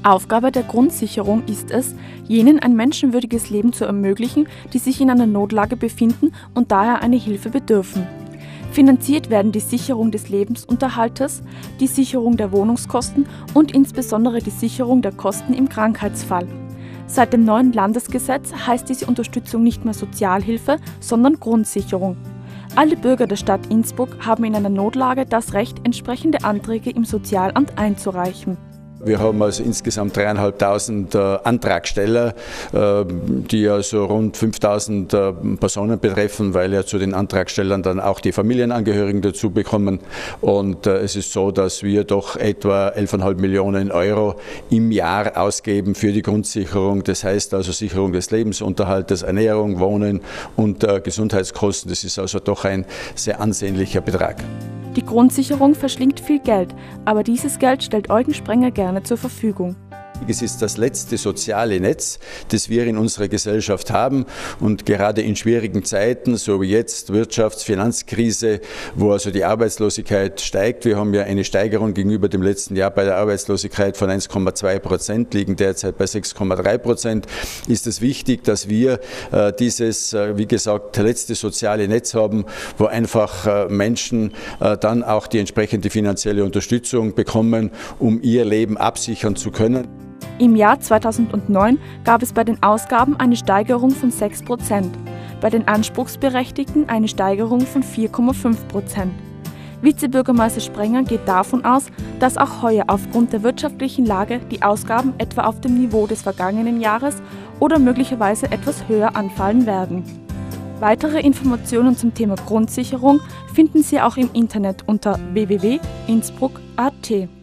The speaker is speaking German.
Aufgabe der Grundsicherung ist es, jenen ein menschenwürdiges Leben zu ermöglichen, die sich in einer Notlage befinden und daher eine Hilfe bedürfen. Finanziert werden die Sicherung des Lebensunterhaltes, die Sicherung der Wohnungskosten und insbesondere die Sicherung der Kosten im Krankheitsfall. Seit dem neuen Landesgesetz heißt diese Unterstützung nicht mehr Sozialhilfe, sondern Grundsicherung. Alle Bürger der Stadt Innsbruck haben in einer Notlage das Recht, entsprechende Anträge im Sozialamt einzureichen. Wir haben also insgesamt 3.500 Antragsteller, die also rund 5.000 Personen betreffen, weil ja zu den Antragstellern dann auch die Familienangehörigen dazu bekommen. Und es ist so, dass wir doch etwa 11,5 Millionen Euro im Jahr ausgeben für die Grundsicherung. Das heißt also Sicherung des Lebensunterhaltes, Ernährung, Wohnen und Gesundheitskosten. Das ist also doch ein sehr ansehnlicher Betrag. Die Grundsicherung verschlingt viel Geld, aber dieses Geld stellt Eugen Sprenger gerne zur Verfügung. Es ist das letzte soziale Netz, das wir in unserer Gesellschaft haben, und gerade in schwierigen Zeiten, so wie jetzt Wirtschafts-, Finanzkrise, wo also die Arbeitslosigkeit steigt. Wir haben ja eine Steigerung gegenüber dem letzten Jahr bei der Arbeitslosigkeit von 1,2%, liegen derzeit bei 6,3%. Ist es wichtig, dass wir dieses, wie gesagt, letzte soziale Netz haben, wo einfach Menschen dann auch die entsprechende finanzielle Unterstützung bekommen, um ihr Leben absichern zu können. Im Jahr 2009 gab es bei den Ausgaben eine Steigerung von 6%, bei den Anspruchsberechtigten eine Steigerung von 4,5%. Vizebürgermeister Sprenger geht davon aus, dass auch heuer aufgrund der wirtschaftlichen Lage die Ausgaben etwa auf dem Niveau des vergangenen Jahres oder möglicherweise etwas höher anfallen werden. Weitere Informationen zum Thema Grundsicherung finden Sie auch im Internet unter www.innsbruck.at.